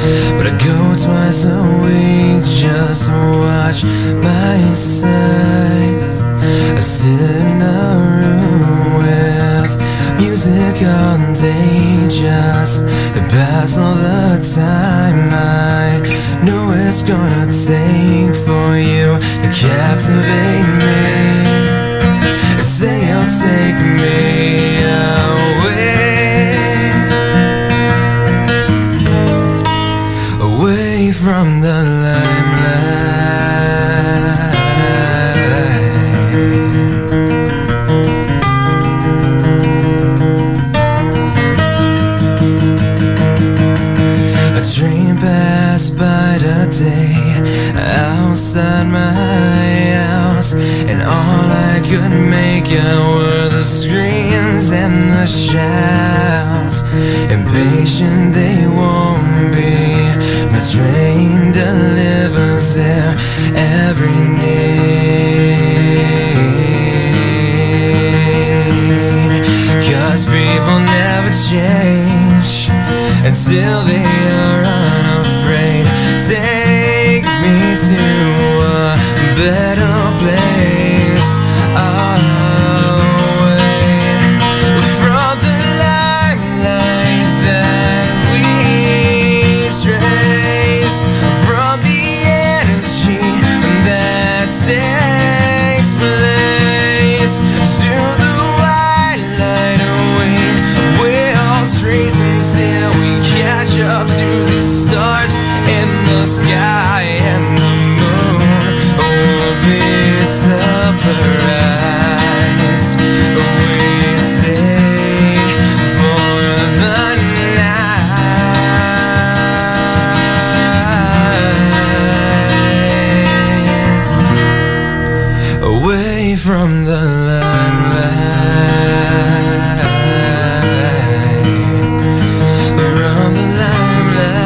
but I go twice a week just to watch my size. I sit in a room with music on day just to pass all the time I know it's gonna take for you to captivate me. Say you'll take me away from the limelight. A train passed by today outside my house, and all I could make out were the screams and the shouts. Impatient they won't be, my train delivers their every need. 'Cause people never change until they are unafraid. Take me to a better place, away from the limelight that we trace, from the energy that takes place, to the white light away. We're all trees until we catch up to the stars in the sky, and the moon will be surprised. We stayed for the night, away from the limelight, from the limelight.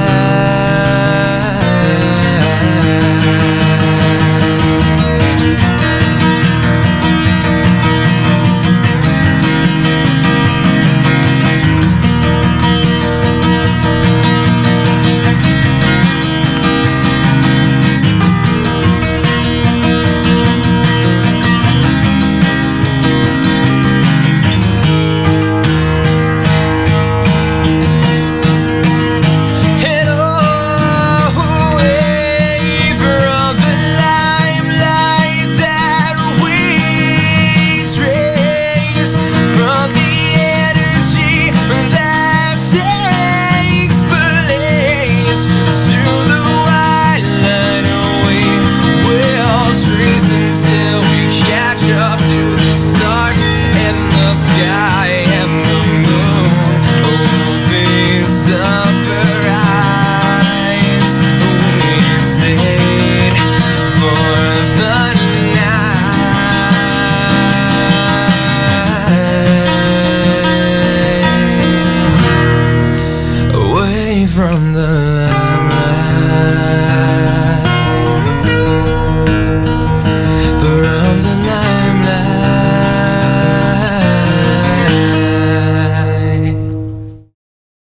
From the